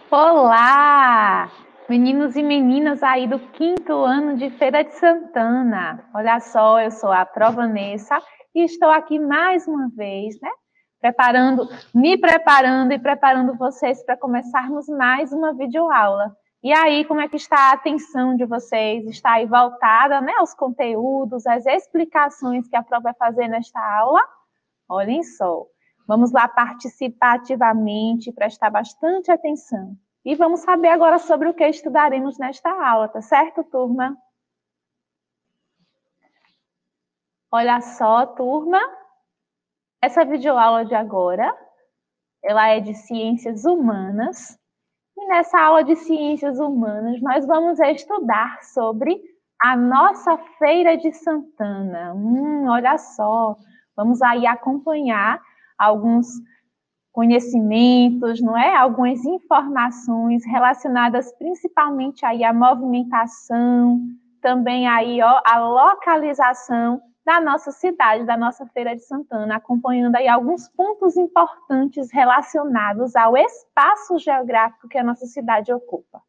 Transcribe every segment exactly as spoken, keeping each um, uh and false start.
Olá, meninos e meninas aí do quinto ano de Feira de Santana. Olha só, eu sou a Pro Vanessa e estou aqui mais uma vez, né? Preparando, me preparando e preparando vocês para começarmos mais uma videoaula. E aí, como é que está a atenção de vocês? Está aí voltada, né, aos conteúdos, às explicações que a Pro vai fazer nesta aula? Olhem só. Vamos lá participar ativamente, prestar bastante atenção. E vamos saber agora sobre o que estudaremos nesta aula, tá certo, turma? Olha só, turma. Essa videoaula de agora, ela é de Ciências Humanas. E nessa aula de Ciências Humanas, nós vamos estudar sobre a nossa Feira de Santana. Hum, olha só, vamos aí acompanhar alguns conhecimentos, não é? Algumas informações relacionadas principalmente aí à movimentação, também aí ó, a localização da nossa cidade, da nossa Feira de Santana, acompanhando aí alguns pontos importantes relacionados ao espaço geográfico que a nossa cidade ocupa.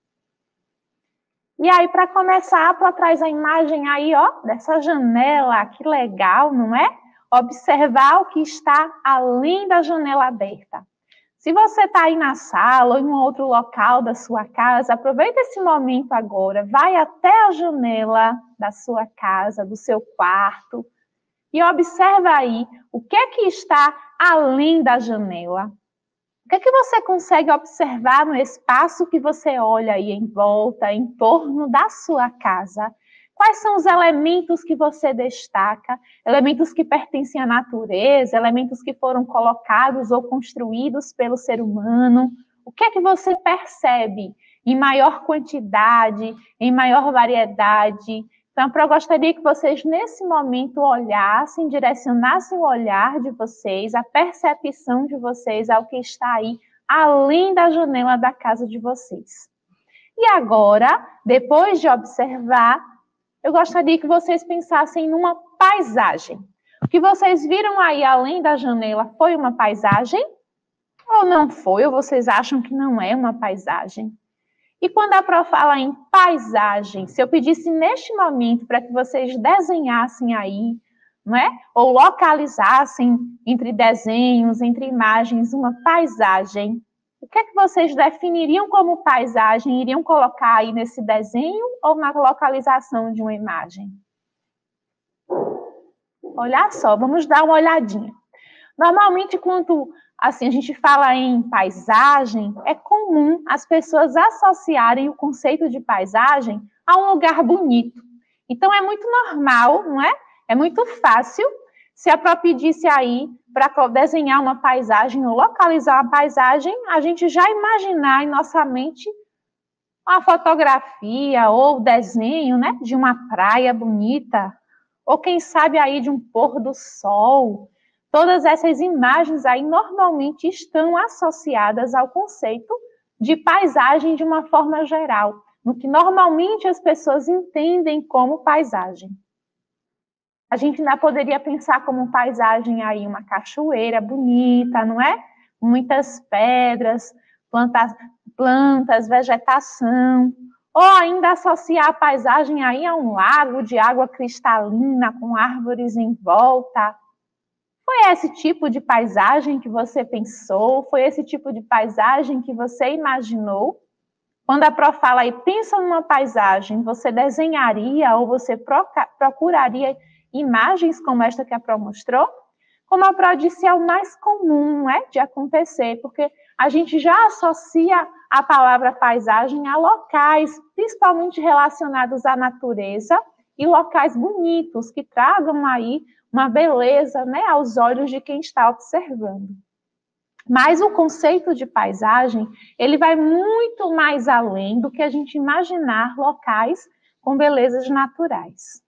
E aí, para começar, para trás a imagem aí, ó, dessa janela, que legal, não é? Observar o que está além da janela aberta. Se você está aí na sala ou em um outro local da sua casa, aproveita esse momento agora, vai até a janela da sua casa, do seu quarto, e observa aí o que é que está além da janela. O que é que você consegue observar no espaço que você olha aí em volta, em torno da sua casa? Quais são os elementos que você destaca? Elementos que pertencem à natureza, elementos que foram colocados ou construídos pelo ser humano? O que é que você percebe em maior quantidade, em maior variedade? Então, eu gostaria que vocês, nesse momento, olhassem, direcionassem o olhar de vocês, a percepção de vocês ao que está aí, além da janela da casa de vocês. E agora, depois de observar, eu gostaria que vocês pensassem numa paisagem. O que vocês viram aí, além da janela, foi uma paisagem? Ou não foi? Ou vocês acham que não é uma paisagem? E quando a Pro fala em paisagem, se eu pedisse neste momento para que vocês desenhassem aí, não é? Ou localizassem entre desenhos, entre imagens, uma paisagem, o que é que vocês definiriam como paisagem? Iriam colocar aí nesse desenho ou na localização de uma imagem? Olha só, vamos dar uma olhadinha. Normalmente, quando assim, a gente fala em paisagem, é comum as pessoas associarem o conceito de paisagem a um lugar bonito. Então, é muito normal, não é? É muito fácil se a Pro pedisse aí para desenhar uma paisagem ou localizar uma paisagem, a gente já imaginar em nossa mente uma fotografia ou desenho, né, de uma praia bonita, ou quem sabe aí de um pôr do sol. Todas essas imagens aí normalmente estão associadas ao conceito de paisagem de uma forma geral, no que normalmente as pessoas entendem como paisagem. A gente ainda poderia pensar como paisagem aí uma cachoeira bonita, não é? Muitas pedras, plantas, plantas, vegetação, ou ainda associar a paisagem aí a um lago de água cristalina com árvores em volta. Foi esse tipo de paisagem que você pensou? Foi esse tipo de paisagem que você imaginou? Quando a Pro fala aí, pensa numa paisagem, você desenharia ou você procuraria imagens como esta que a Pro mostrou? Como a Pro disse, é o mais comum, não é, de acontecer, porque a gente já associa a palavra paisagem a locais, principalmente relacionados à natureza, e locais bonitos, que tragam aí uma beleza, né, aos olhos de quem está observando. Mas o conceito de paisagem, ele vai muito mais além do que a gente imaginar locais com belezas naturais.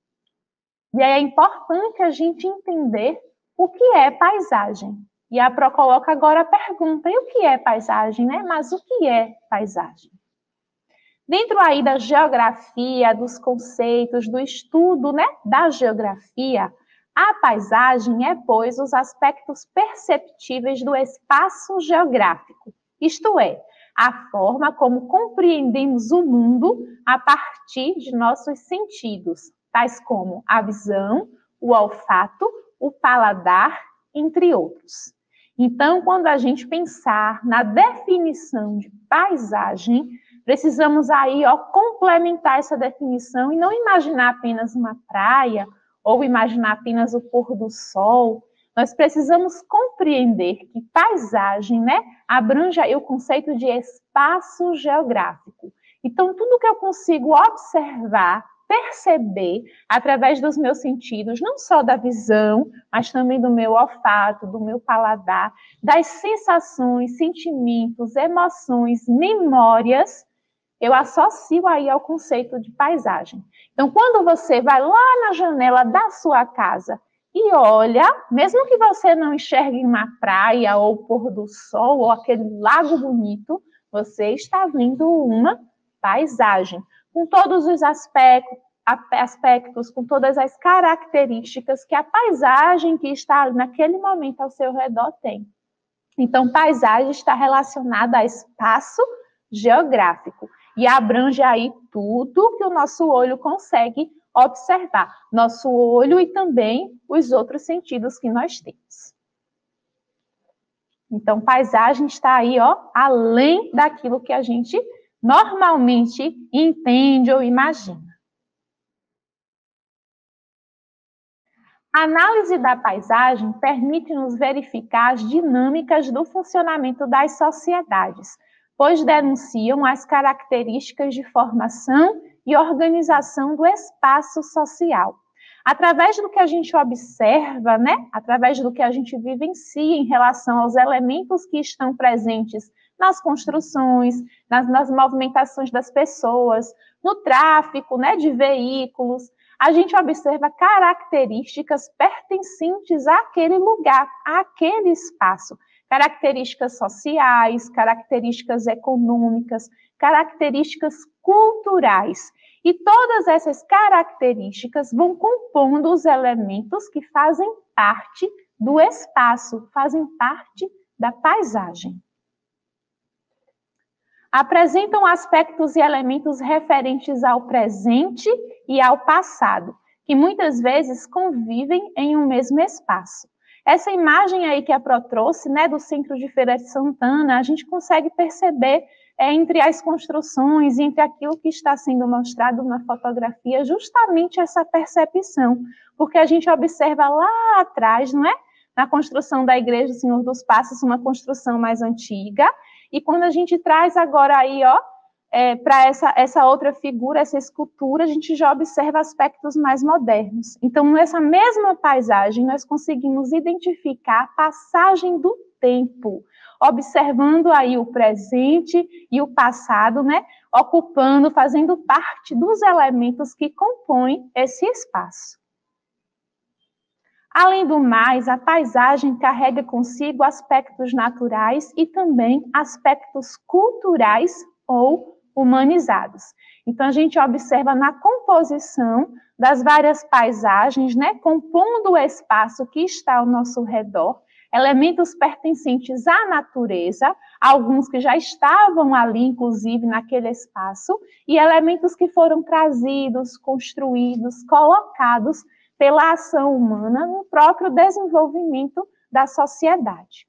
E aí é importante a gente entender o que é paisagem. E a Pro coloca agora a pergunta, e o que é paisagem, né? Mas o que é paisagem? Dentro aí da geografia, dos conceitos, do estudo, né, da geografia, a paisagem é, pois, os aspectos perceptíveis do espaço geográfico, isto é, a forma como compreendemos o mundo a partir de nossos sentidos, tais como a visão, o olfato, o paladar, entre outros. Então, quando a gente pensar na definição de paisagem, precisamos aí, ó, complementar essa definição e não imaginar apenas uma praia ou imaginar apenas o pôr do sol. Nós precisamos compreender que paisagem, né, abrange aí o conceito de espaço geográfico. Então, tudo que eu consigo observar, perceber através dos meus sentidos, não só da visão, mas também do meu olfato, do meu paladar, das sensações, sentimentos, emoções, memórias, eu associo aí ao conceito de paisagem. Então, quando você vai lá na janela da sua casa e olha, mesmo que você não enxergue uma praia ou o pôr do sol ou aquele lago bonito, você está vendo uma paisagem, com todos os aspectos, aspectos, com todas as características que a paisagem que está naquele momento ao seu redor tem. Então, paisagem está relacionada a espaço geográfico e abrange aí tudo que o nosso olho consegue observar, nosso olho e também os outros sentidos que nós temos. Então, paisagem está aí, ó, além daquilo que a gente normalmente entende ou imagina. A análise da paisagem permite-nos verificar as dinâmicas do funcionamento das sociedades, pois denunciam as características de formação e organização do espaço social. Através do que a gente observa, né? Através do que a gente vivencia em relação aos elementos que estão presentes nas construções, nas, nas movimentações das pessoas, no tráfico, né, de veículos, a gente observa características pertencentes àquele lugar, àquele espaço. Características sociais, características econômicas, características culturais. E todas essas características vão compondo os elementos que fazem parte do espaço, fazem parte da paisagem. Apresentam aspectos e elementos referentes ao presente e ao passado, que muitas vezes convivem em um mesmo espaço. Essa imagem aí que a Pro trouxe, né, do Centro de Feira de Santana, a gente consegue perceber é, entre as construções, entre aquilo que está sendo mostrado na fotografia, justamente essa percepção, porque a gente observa lá atrás, não é? Na construção da Igreja do Senhor dos Passos, uma construção mais antiga, e quando a gente traz agora aí, ó, é, para essa, essa outra figura, essa escultura, a gente já observa aspectos mais modernos. Então, nessa mesma paisagem, nós conseguimos identificar a passagem do tempo, observando aí o presente e o passado, né, ocupando, fazendo parte dos elementos que compõem esse espaço. Além do mais, a paisagem carrega consigo aspectos naturais e também aspectos culturais ou humanizados. Então, a gente observa na composição das várias paisagens, né, compondo o espaço que está ao nosso redor, elementos pertencentes à natureza, alguns que já estavam ali, inclusive, naquele espaço, e elementos que foram trazidos, construídos, colocados pela ação humana no próprio desenvolvimento da sociedade.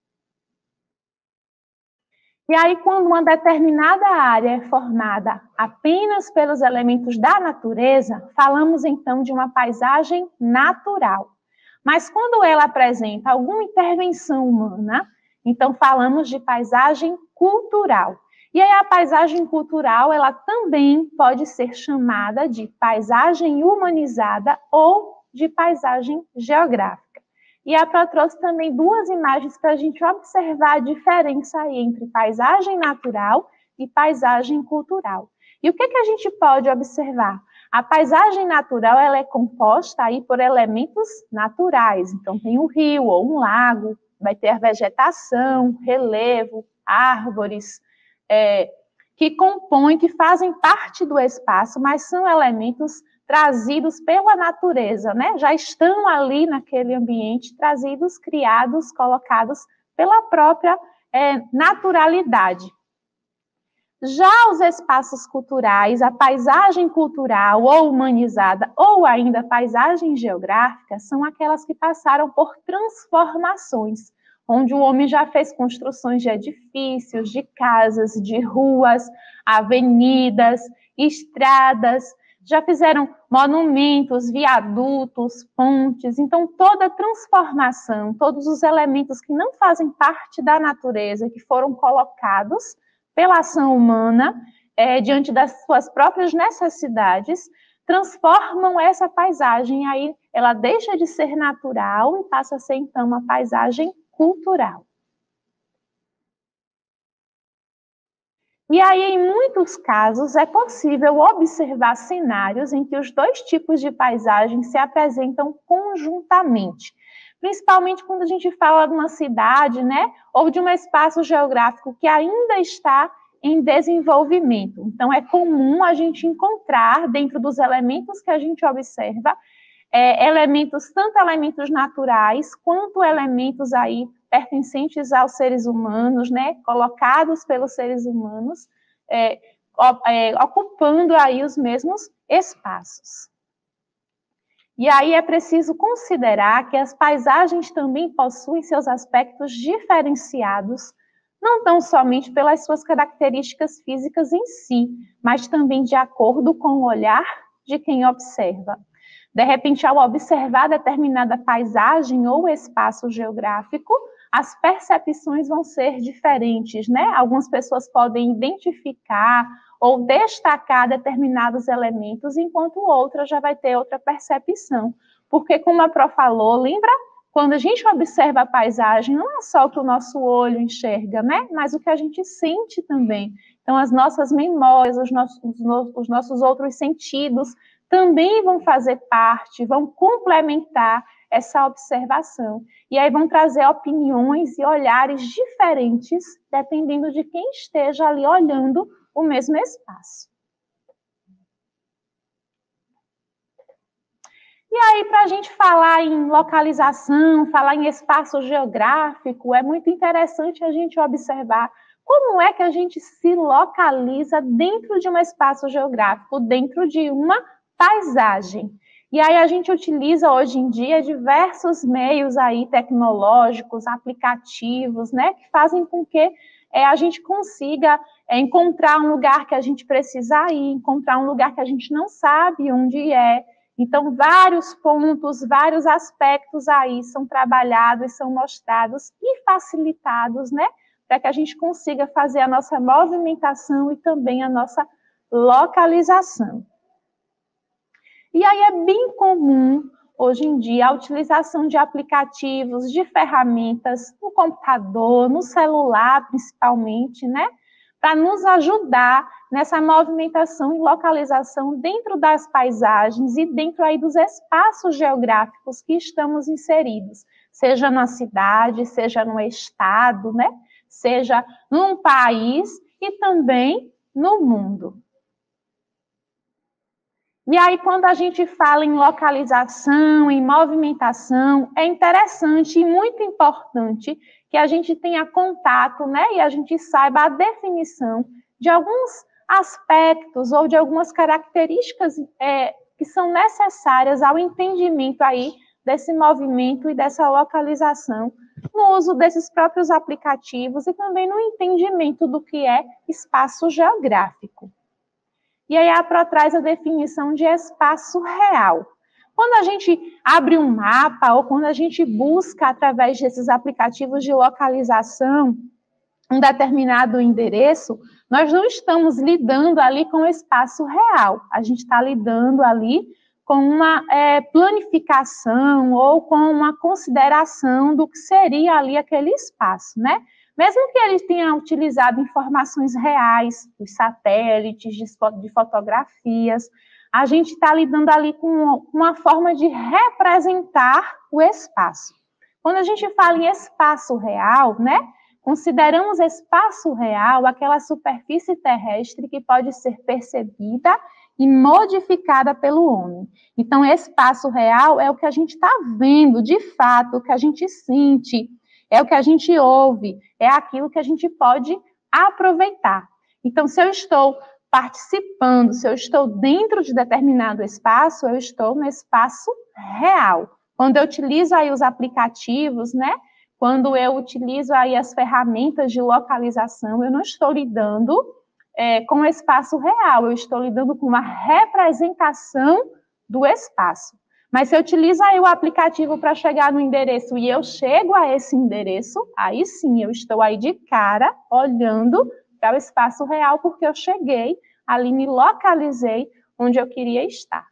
E aí, quando uma determinada área é formada apenas pelos elementos da natureza, falamos então de uma paisagem natural. Mas quando ela apresenta alguma intervenção humana, então falamos de paisagem cultural. E aí a paisagem cultural, ela também pode ser chamada de paisagem humanizada ou de paisagem geográfica. E a Pro trouxe também duas imagens para a gente observar a diferença aí entre paisagem natural e paisagem cultural. E o que, que a gente pode observar? A paisagem natural, ela é composta aí por elementos naturais. Então, tem um rio ou um lago, vai ter a vegetação, relevo, árvores, É, que compõem, que fazem parte do espaço, mas são elementos trazidos pela natureza, né? Já estão ali naquele ambiente, trazidos, criados, colocados pela própria é, naturalidade. Já os espaços culturais, a paisagem cultural ou humanizada, ou ainda a paisagem geográfica, são aquelas que passaram por transformações, onde o homem já fez construções de edifícios, de casas, de ruas, avenidas, estradas, já fizeram monumentos, viadutos, pontes. Então, toda transformação, todos os elementos que não fazem parte da natureza, que foram colocados pela ação humana, é, diante das suas próprias necessidades, transformam essa paisagem, aí ela deixa de ser natural e passa a ser, então, uma paisagem cultural. E aí, em muitos casos, é possível observar cenários em que os dois tipos de paisagem se apresentam conjuntamente, principalmente quando a gente fala de uma cidade, né, ou de um espaço geográfico que ainda está em desenvolvimento. Então, é comum a gente encontrar, dentro dos elementos que a gente observa, é, elementos, tanto elementos naturais, quanto elementos aí pertencentes aos seres humanos, né, colocados pelos seres humanos, é, é, ocupando aí os mesmos espaços. E aí é preciso considerar que as paisagens também possuem seus aspectos diferenciados, não tão somente pelas suas características físicas em si, mas também de acordo com o olhar de quem observa. De repente, ao observar determinada paisagem ou espaço geográfico, as percepções vão ser diferentes, né? Algumas pessoas podem identificar ou destacar determinados elementos, enquanto outra já vai ter outra percepção. Porque, como a Pro falou, lembra? Quando a gente observa a paisagem, não é só o que o nosso olho enxerga, né? Mas o que a gente sente também. Então, as nossas memórias, os nossos, os nossos outros sentidos também vão fazer parte, vão complementar essa observação. E aí vão trazer opiniões e olhares diferentes, dependendo de quem esteja ali olhando o mesmo espaço. E aí, para a gente falar em localização, falar em espaço geográfico, é muito interessante a gente observar como é que a gente se localiza dentro de um espaço geográfico, dentro de uma paisagem. E aí a gente utiliza hoje em dia diversos meios aí tecnológicos, aplicativos, né, que fazem com que é, a gente consiga é, encontrar um lugar que a gente precisa ir, encontrar um lugar que a gente não sabe onde é. Então, vários pontos, vários aspectos aí são trabalhados, são mostrados e facilitados, né, para que a gente consiga fazer a nossa movimentação e também a nossa localização. E aí é bem comum, hoje em dia, a utilização de aplicativos, de ferramentas no computador, no celular, principalmente, né? Para nos ajudar nessa movimentação e localização dentro das paisagens e dentro aí dos espaços geográficos que estamos inseridos, seja na cidade, seja no estado, né? Seja num país e também no mundo. E aí, quando a gente fala em localização, em movimentação, é interessante e muito importante que a gente tenha contato, né, e a gente saiba a definição de alguns aspectos ou de algumas características é, que são necessárias ao entendimento aí desse movimento e dessa localização, no uso desses próprios aplicativos e também no entendimento do que é espaço geográfico. E aí a Pro traz a definição de espaço real. Quando a gente abre um mapa ou quando a gente busca através desses aplicativos de localização um determinado endereço, nós não estamos lidando ali com o espaço real. A gente está lidando ali com uma é, planificação ou com uma consideração do que seria ali aquele espaço, né? Mesmo que ele tenha utilizado informações reais, dos satélites, de fotografias, a gente está lidando ali com uma forma de representar o espaço. Quando a gente fala em espaço real, né, consideramos espaço real aquela superfície terrestre que pode ser percebida e modificada pelo homem. Então, espaço real é o que a gente está vendo, de fato, o que a gente sente, é o que a gente ouve, é aquilo que a gente pode aproveitar. Então, se eu estou participando, se eu estou dentro de determinado espaço, eu estou no espaço real. Quando eu utilizo aí os aplicativos, né? Quando eu utilizo aí as ferramentas de localização, eu não estou lidando é, com o espaço real, eu estou lidando com uma representação do espaço. Mas se eu utilizo aí o aplicativo para chegar no endereço e eu chego a esse endereço, aí sim, eu estou aí de cara, olhando para o espaço real, porque eu cheguei, ali me localizei onde eu queria estar.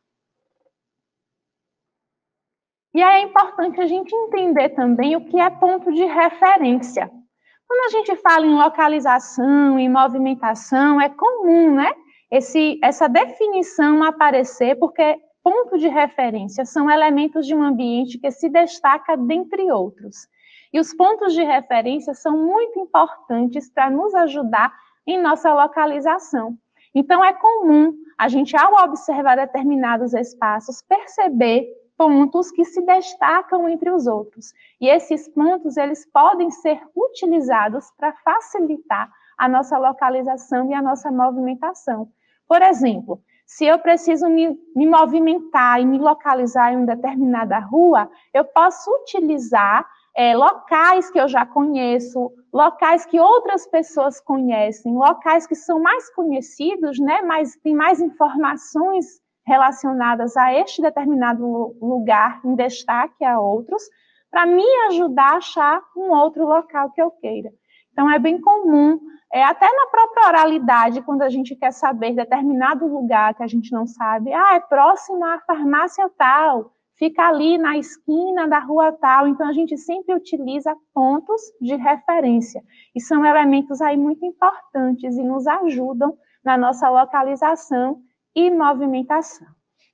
E aí é importante a gente entender também o que é ponto de referência. Quando a gente fala em localização, em movimentação, é comum, né? Esse, essa definição aparecer, porque ponto de referência são elementos de um ambiente que se destaca dentre outros. E os pontos de referência são muito importantes para nos ajudar em nossa localização. Então, é comum a gente, ao observar determinados espaços, perceber pontos que se destacam entre os outros. E esses pontos, eles podem ser utilizados para facilitar a nossa localização e a nossa movimentação. Por exemplo, se eu preciso me, me movimentar e me localizar em uma determinada rua, eu posso utilizar é, locais que eu já conheço, locais que outras pessoas conhecem, locais que são mais conhecidos, né, mas tem mais informações relacionadas a este determinado lugar em destaque a outros, para me ajudar a achar um outro local que eu queira. Então, é bem comum, é, até na própria oralidade, quando a gente quer saber determinado lugar que a gente não sabe, ah, é próximo à farmácia tal, fica ali na esquina da rua tal, então a gente sempre utiliza pontos de referência, e são elementos aí muito importantes e nos ajudam na nossa localização e movimentação.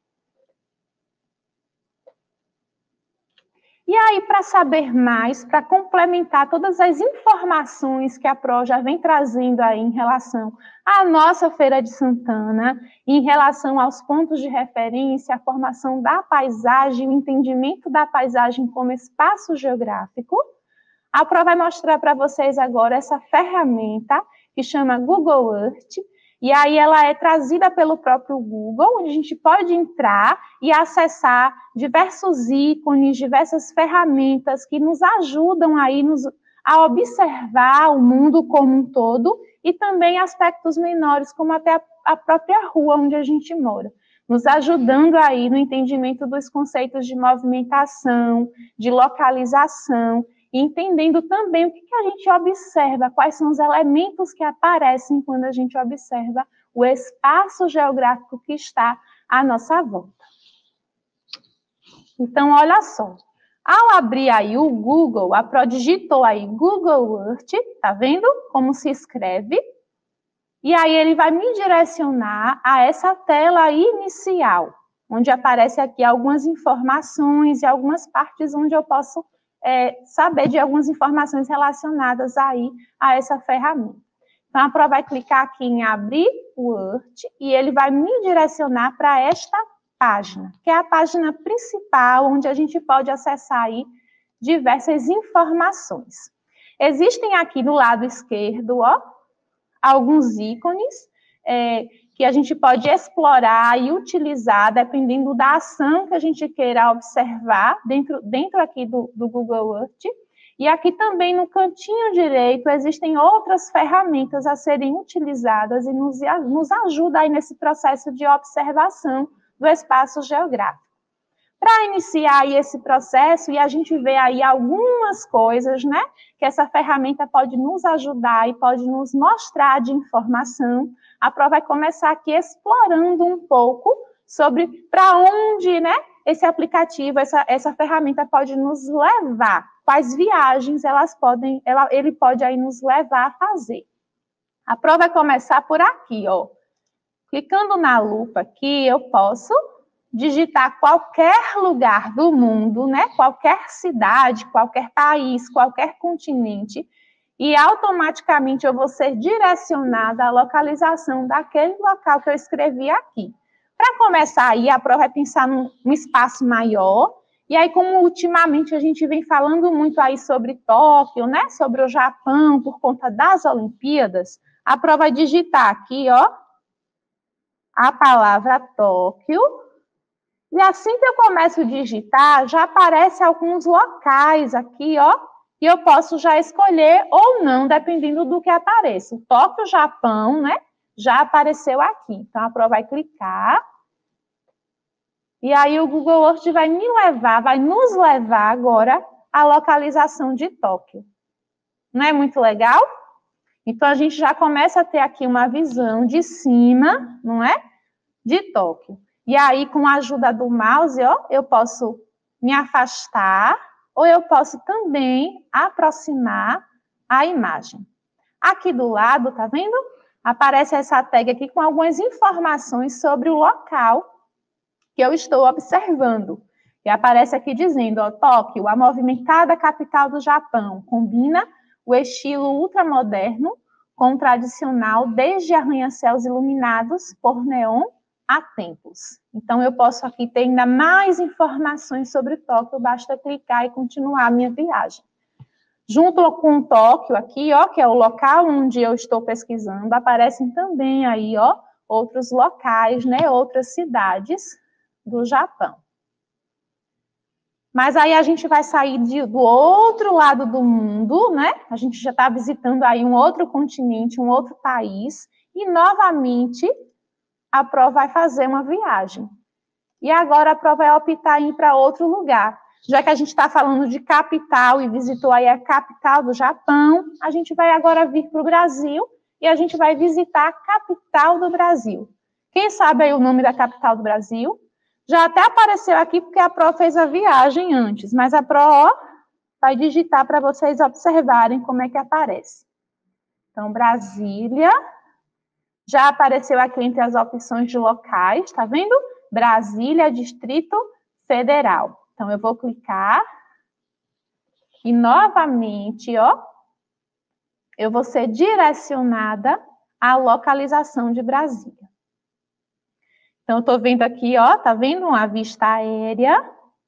E aí, para saber mais, para complementar todas as informações que a Pro já vem trazendo aí em relação à nossa Feira de Santana, em relação aos pontos de referência, a formação da paisagem, o entendimento da paisagem como espaço geográfico, a Pro vai mostrar para vocês agora essa ferramenta que chama Google Earth. E aí ela é trazida pelo próprio Google, onde a gente pode entrar e acessar diversos ícones, diversas ferramentas que nos ajudam aí nos, a observar o mundo como um todo e também aspectos menores, como até a, a própria rua onde a gente mora, nos ajudando aí no entendimento dos conceitos de movimentação, de localização, e entendendo também o que, que a gente observa, quais são os elementos que aparecem quando a gente observa o espaço geográfico que está à nossa volta. Então, olha só, ao abrir aí o Google, a Pro digitou aí Google Earth, tá vendo como se escreve? E aí ele vai me direcionar a essa tela inicial, onde aparece aqui algumas informações e algumas partes onde eu posso É, saber de algumas informações relacionadas aí a essa ferramenta. Então, a Pro vai clicar aqui em abrir o Earth e ele vai me direcionar para esta página, que é a página principal, onde a gente pode acessar aí diversas informações. Existem aqui do lado esquerdo, ó, alguns ícones é, que a gente pode explorar e utilizar, dependendo da ação que a gente queira observar, dentro, dentro aqui do, do Google Earth. E aqui também, no cantinho direito, existem outras ferramentas a serem utilizadas e nos, nos ajuda aí nesse processo de observação do espaço geográfico. Para iniciar aí esse processo, e a gente vê aí algumas coisas, né, que essa ferramenta pode nos ajudar e pode nos mostrar de informação, a Pro vai começar aqui explorando um pouco sobre para onde, né, esse aplicativo, essa, essa ferramenta pode nos levar, quais viagens elas podem, ela, ele pode aí nos levar a fazer. A Pro vai começar por aqui, ó. Clicando na lupa aqui, eu posso digitar qualquer lugar do mundo, né, qualquer cidade, qualquer país, qualquer continente, e automaticamente eu vou ser direcionada à localização daquele local que eu escrevi aqui. Para começar aí, a Pro vai pensar num, num espaço maior, e aí como ultimamente a gente vem falando muito aí sobre Tóquio, né, sobre o Japão, por conta das Olimpíadas, A Pro vai digitar aqui, ó, a palavra Tóquio. E assim que eu começo a digitar, já aparecem alguns locais aqui, ó, e eu posso já escolher ou não, dependendo do que apareça. O Tóquio, Japão, né, já apareceu aqui. Então, a Pro vai clicar. E aí, o Google Earth vai me levar, vai nos levar agora à localização de Tóquio. Não é muito legal? Então, a gente já começa a ter aqui uma visão de cima, não é? De Tóquio. E aí, com a ajuda do mouse, ó, eu posso me afastar ou eu posso também aproximar a imagem. Aqui do lado, tá vendo? Aparece essa tag aqui com algumas informações sobre o local que eu estou observando. E aparece aqui dizendo, ó, Tóquio, a movimentada capital do Japão, combina o estilo ultramoderno com o tradicional, desde arranha-céus iluminados por neon há tempos. Então, eu posso aqui ter ainda mais informações sobre Tóquio, basta clicar e continuar a minha viagem. Junto com Tóquio aqui, ó, que é o local onde eu estou pesquisando, aparecem também aí, ó, outros locais, né, outras cidades do Japão. Mas aí a gente vai sair de, do outro lado do mundo, né? A gente já está visitando aí um outro continente, um outro país, e novamente a Pro vai fazer uma viagem. E agora a Pro vai optar em ir para outro lugar. Já que a gente está falando de capital e visitou aí a capital do Japão, a gente vai agora vir para o Brasil e a gente vai visitar a capital do Brasil. Quem sabe aí o nome da capital do Brasil? Já até apareceu aqui porque a Pro fez a viagem antes, mas a Pro ó, vai digitar para vocês observarem como é que aparece. Então, Brasília, já apareceu aqui entre as opções de locais, tá vendo? Brasília, Distrito Federal. Então, eu vou clicar e novamente, ó, eu vou ser direcionada à localização de Brasília. Então, eu estou vendo aqui, ó, tá vendo uma vista aérea?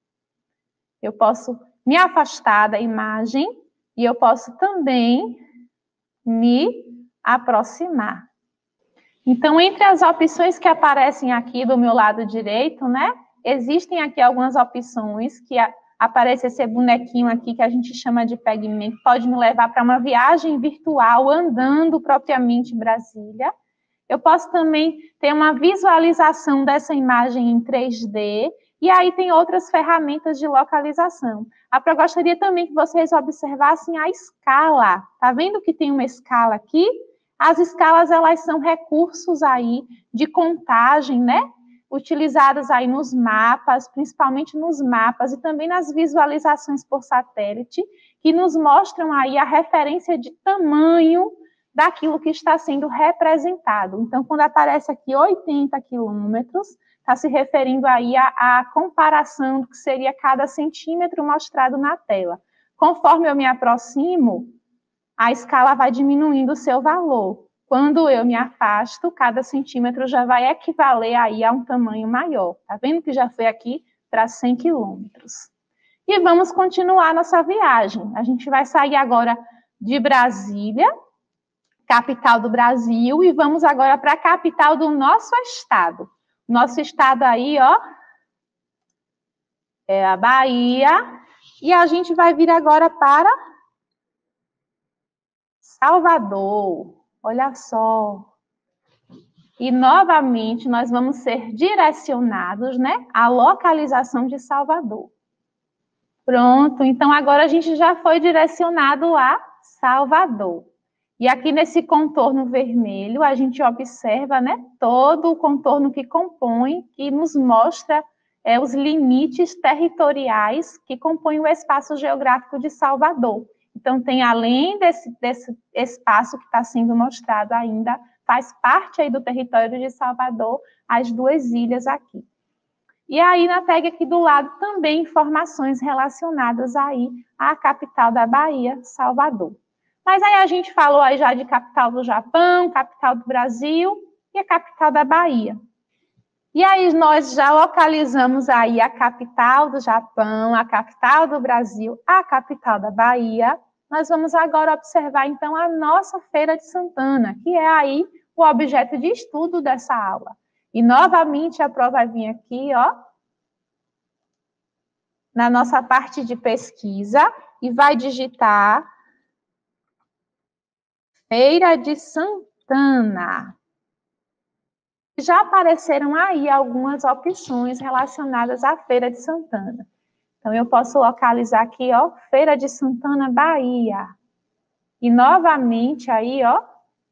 Eu posso me afastar da imagem e eu posso também me aproximar. Então, entre as opções que aparecem aqui do meu lado direito, né, existem aqui algumas opções que a, aparece esse bonequinho aqui que a gente chama de Pac-Man, que pode me levar para uma viagem virtual andando propriamente em Brasília. Eu posso também ter uma visualização dessa imagem em três D, e aí tem outras ferramentas de localização. Eu gostaria também que vocês observassem a escala. Tá vendo que tem uma escala aqui? As escalas, elas são recursos aí de contagem, né? Utilizados aí nos mapas, principalmente nos mapas e também nas visualizações por satélite, que nos mostram aí a referência de tamanho daquilo que está sendo representado. Então, quando aparece aqui oitenta quilômetros, está se referindo aí à, à comparação do que seria cada centímetro mostrado na tela. Conforme eu me aproximo, a escala vai diminuindo o seu valor. Quando eu me afasto, cada centímetro já vai equivaler aí a um tamanho maior. Tá vendo que já foi aqui para cem quilômetros. E vamos continuar nossa viagem. A gente vai sair agora de Brasília, capital do Brasil, e vamos agora para a capital do nosso estado. Nosso estado aí, ó, é a Bahia, e a gente vai vir agora para Salvador. Olha só. E novamente nós vamos ser direcionados, né, à localização de Salvador. Pronto, então agora a gente já foi direcionado a Salvador. E aqui nesse contorno vermelho, a gente observa, né, todo o contorno que compõe, que nos mostra é, os limites territoriais que compõem o espaço geográfico de Salvador. Então, tem além desse, desse espaço que está sendo mostrado ainda, faz parte aí do território de Salvador, as duas ilhas aqui. E aí, na tag aqui do lado, também informações relacionadas aí à capital da Bahia, Salvador. Mas aí a gente falou aí já de capital do Japão, capital do Brasil e a capital da Bahia. E aí nós já localizamos aí a capital do Japão, a capital do Brasil, a capital da Bahia. nós vamos agora observar, então, a nossa Feira de Santana, que é aí o objeto de estudo dessa aula. E, novamente, a prova vai vir aqui, ó, na nossa parte de pesquisa, e vai digitar Feira de Santana. Já apareceram aí algumas opções relacionadas à Feira de Santana. Então, eu posso localizar aqui, ó, Feira de Santana, Bahia. E, novamente, aí, ó,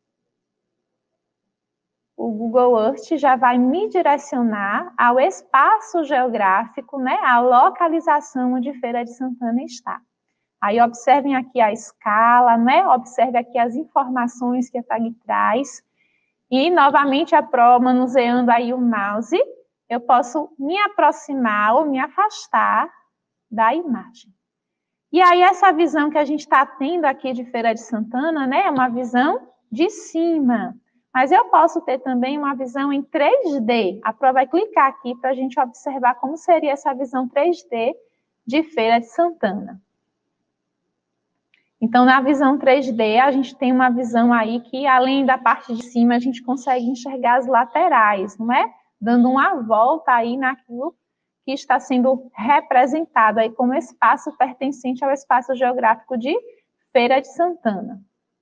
o Google Earth já vai me direcionar ao espaço geográfico, né, a localização onde Feira de Santana está. Aí, observem aqui a escala, né, observe aqui as informações que a tag traz. E, novamente, a prova, manuseando aí o mouse, eu posso me aproximar ou me afastar da imagem. E aí, essa visão que a gente está tendo aqui de Feira de Santana, né, é uma visão de cima. Mas eu posso ter também uma visão em três D. A prova vai clicar aqui para a gente observar como seria essa visão três D de Feira de Santana. Então, na visão três D, a gente tem uma visão aí que, além da parte de cima, a gente consegue enxergar as laterais, não é? Dando uma volta aí naquilo que está sendo representado aí como espaço pertencente ao espaço geográfico de Feira de Santana.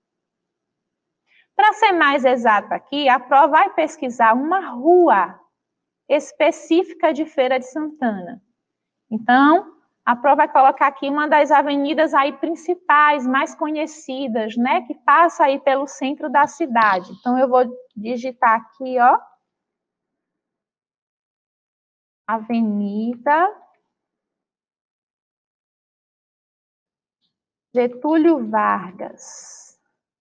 Para ser mais exato aqui, a prova vai pesquisar uma rua específica de Feira de Santana. Então, a prova vai colocar aqui uma das avenidas aí principais, mais conhecidas, né, que passa aí pelo centro da cidade. Então, eu vou digitar aqui, ó, Avenida Getúlio Vargas.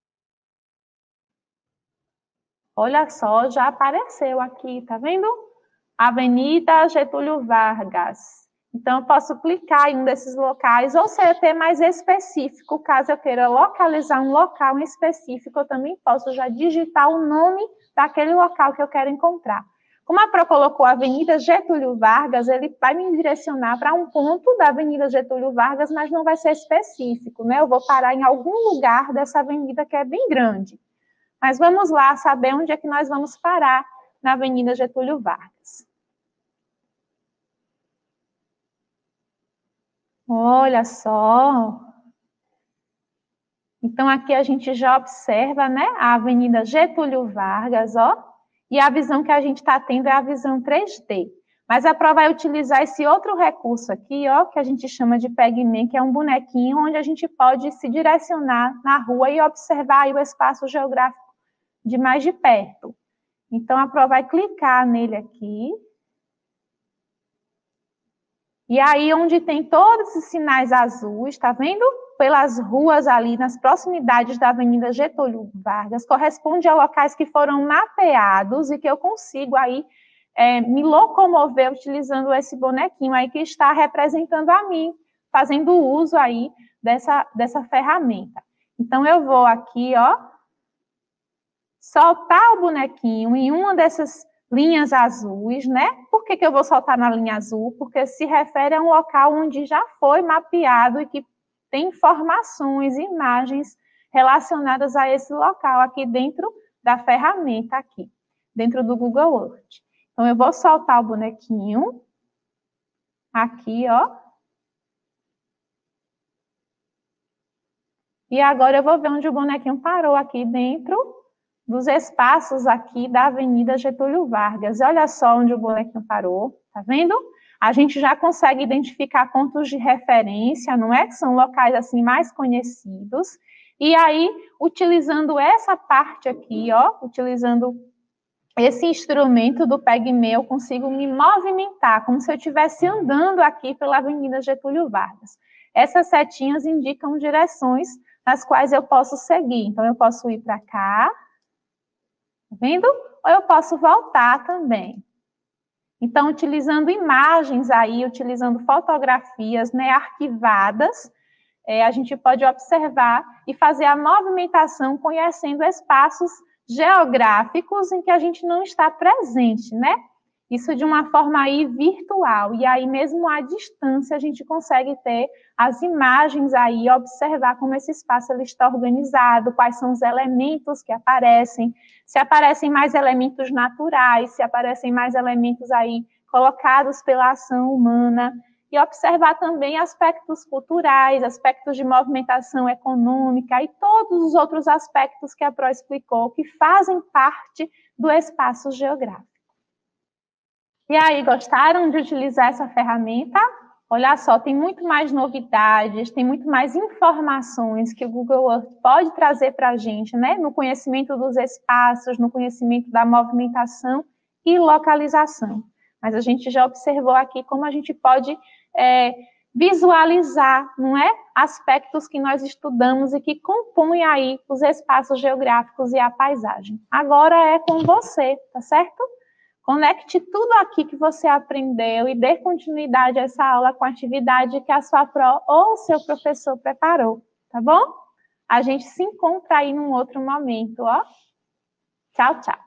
Olha só, já apareceu aqui, tá vendo? Avenida Getúlio Vargas. Então, eu posso clicar em um desses locais, ou ser até mais específico, caso eu queira localizar um local em específico, eu também posso já digitar o nome daquele local que eu quero encontrar. Como a Pro colocou a Avenida Getúlio Vargas, ele vai me direcionar para um ponto da Avenida Getúlio Vargas, mas não vai ser específico, né? Eu vou parar em algum lugar dessa avenida que é bem grande. Mas vamos lá saber onde é que nós vamos parar na Avenida Getúlio Vargas. Olha só. Então, aqui a gente já observa, né, a Avenida Getúlio Vargas, ó. E a visão que a gente está tendo é a visão três D. Mas a prova vai utilizar esse outro recurso aqui, ó, que a gente chama de Pegman, que é um bonequinho onde a gente pode se direcionar na rua e observar aí o espaço geográfico de mais de perto. Então, a prova vai clicar nele aqui. E aí, onde tem todos esses sinais azuis, tá vendo? Pelas ruas ali, nas proximidades da Avenida Getúlio Vargas, corresponde a locais que foram mapeados e que eu consigo aí é, me locomover utilizando esse bonequinho aí que está representando a mim, fazendo uso aí dessa, dessa ferramenta. Então, eu vou aqui, ó, soltar o bonequinho em uma dessas linhas azuis, né? Por que que eu vou soltar na linha azul? Porque se refere a um local onde já foi mapeado e que tem informações, imagens relacionadas a esse local aqui dentro da ferramenta aqui, dentro do Google Earth. Então, eu vou soltar o bonequinho aqui, ó. E agora eu vou ver onde o bonequinho parou aqui dentro dos espaços aqui da Avenida Getúlio Vargas. Olha só onde o bonequinho parou, tá vendo? A gente já consegue identificar pontos de referência, não é? Que são locais, assim, mais conhecidos. E aí, utilizando essa parte aqui, ó, utilizando esse instrumento do Pegman, eu consigo me movimentar, como se eu estivesse andando aqui pela Avenida Getúlio Vargas. Essas setinhas indicam direções nas quais eu posso seguir. Então, eu posso ir para cá, tá vendo? Ou eu posso voltar também. Então, utilizando imagens aí, utilizando fotografias, né, arquivadas, é, a gente pode observar e fazer a movimentação conhecendo espaços geográficos em que a gente não está presente, né? Isso de uma forma aí virtual, e aí mesmo à distância a gente consegue ter as imagens aí, observar como esse espaço ele está organizado, quais são os elementos que aparecem, se aparecem mais elementos naturais, se aparecem mais elementos aí colocados pela ação humana, e observar também aspectos culturais, aspectos de movimentação econômica e todos os outros aspectos que a Pro explicou, que fazem parte do espaço geográfico. E aí, gostaram de utilizar essa ferramenta? Olha só, tem muito mais novidades, tem muito mais informações que o Google Earth pode trazer para a gente, né? No conhecimento dos espaços, no conhecimento da movimentação e localização. Mas a gente já observou aqui como a gente pode é, visualizar, não é? Aspectos que nós estudamos e que compõem aí os espaços geográficos e a paisagem. Agora é com você, tá certo? Conecte tudo aqui que você aprendeu e dê continuidade a essa aula com a atividade que a sua Pro ou o seu professor preparou, tá bom? A gente se encontra aí num outro momento, ó. Tchau, tchau.